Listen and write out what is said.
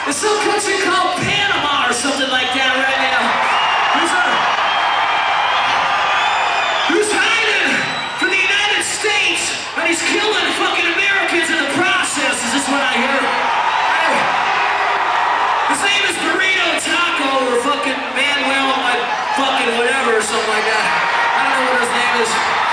It's some country called Panama or something like that right now. Who's hiding from the United States and he's killing fucking Americans in the process, is this what I hear? Hey. His name is Burrito Taco or fucking Manuel, fucking whatever or something like that. I don't know what his name is.